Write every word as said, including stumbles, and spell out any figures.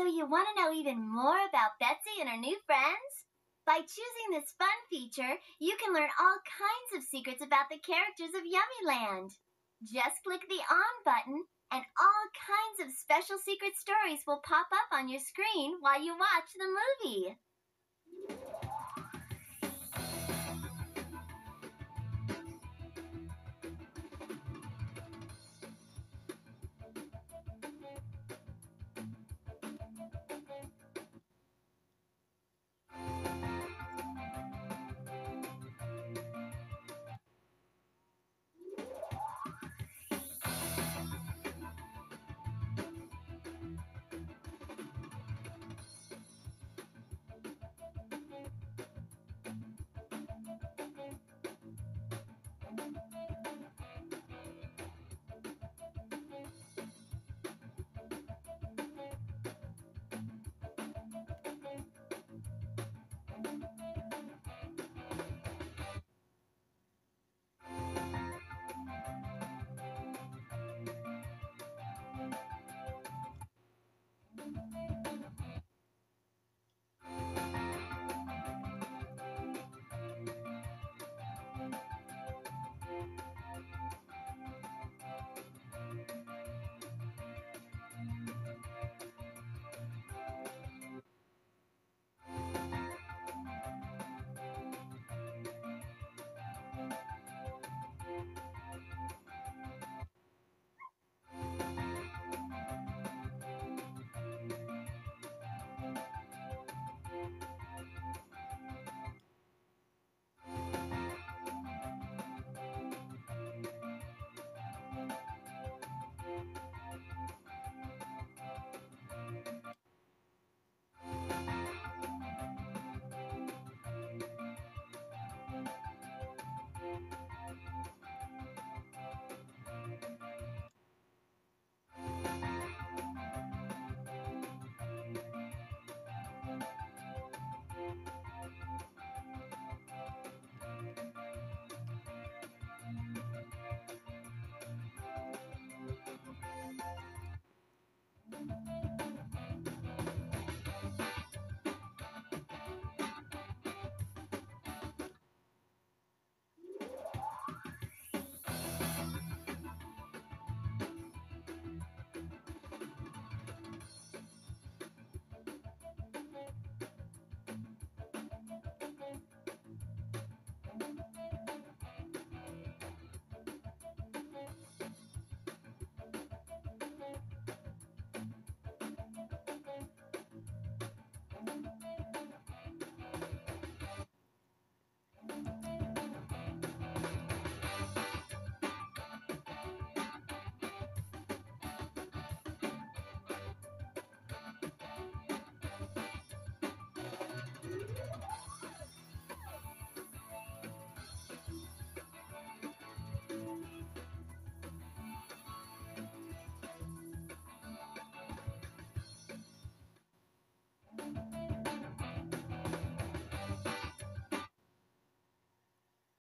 So you want to know even more about Betsy and her new friends? By choosing this fun feature, you can learn all kinds of secrets about the characters of Yummyland. Just click the On button, and all kinds of special secret stories will pop up on your screen while you watch the movie.